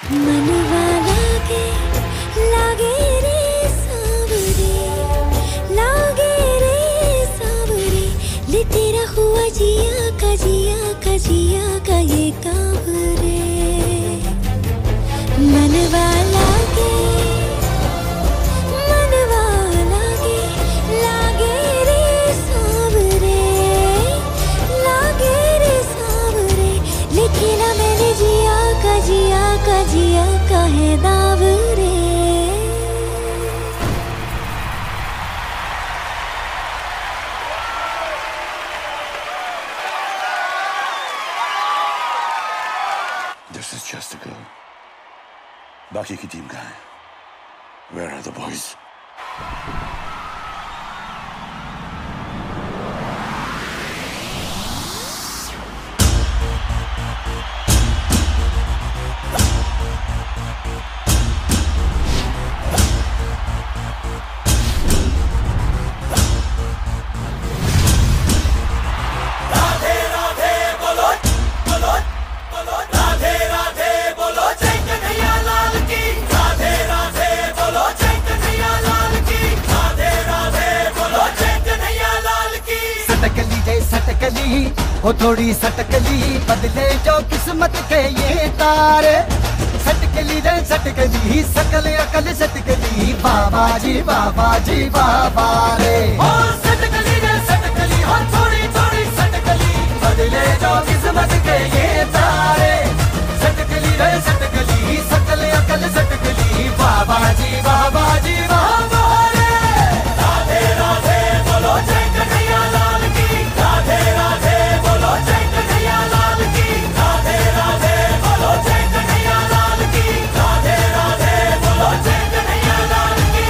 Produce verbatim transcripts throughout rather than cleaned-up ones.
मनवा लागे लागे रे सावरे, लागे रे सावरे, ले तेरा हुआ जिया का जिया का जिया का ये काम रे। मनवा लागे मनवा लागे लागे रे सावरे, लागे रे सावरे, लेकिन मैंने जिया का जिया का जिया का है दाव रे। This is just a girl. बाकी की टीम कहाँ है? Where are the boys? सटकली हो थोड़ी सटकली, बदले जो किस्मत के ये तारे। सटकली रे सटकली, सकल अकल सटकली, बाबा जी बाबा जी बाबा रे। ओ सटकली रे सटकली, हो थोड़ी थोड़ी सटकली, बदले जो किस्मत के ये तारे। सटकली रे सटकली, सकल अकल सटकली, बाबा जी बाबा जी बाबा रे। राधे राधे बोलो जय कन्हैया लाल की, राधे राधे बोलो जय कन्हैया लाल की, राधे राधे बोलो जय कन्हैया लाल की, राधे राधे बोलो जय कन्हैया लाल की।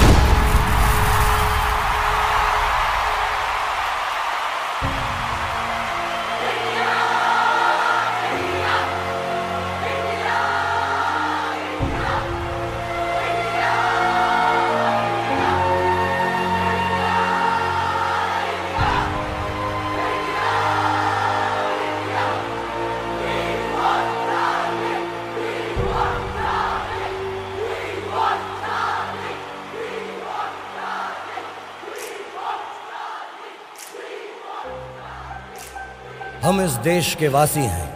हम इस देश के वासी हैं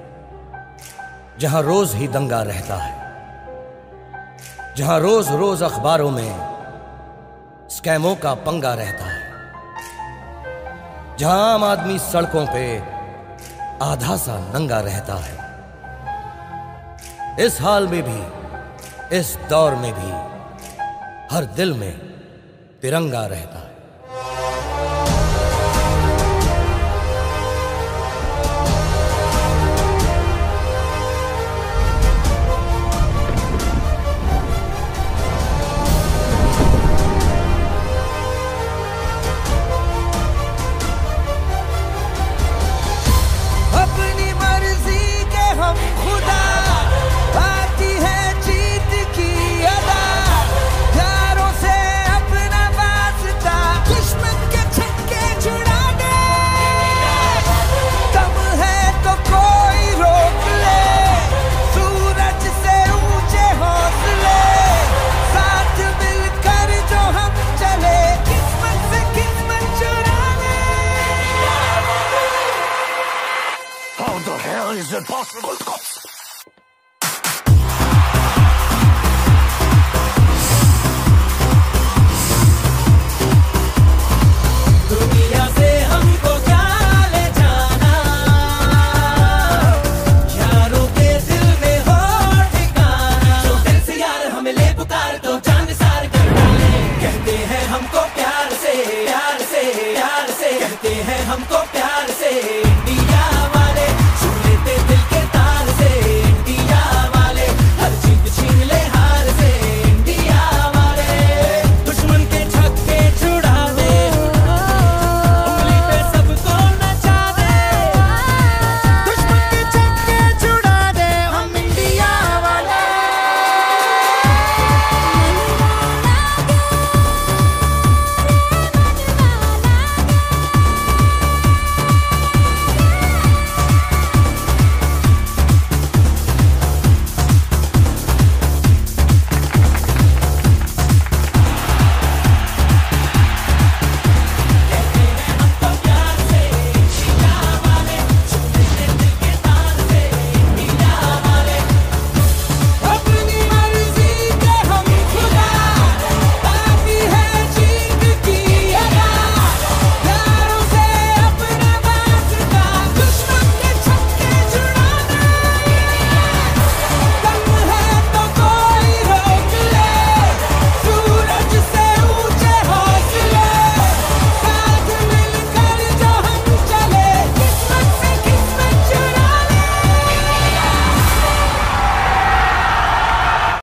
जहां रोज ही दंगा रहता है, जहां रोज रोज अखबारों में स्कैमों का पंगा रहता है, जहां आम आदमी सड़कों पे आधा सा नंगा रहता है। इस हाल में भी, इस दौर में भी हर दिल में तिरंगा रहता है।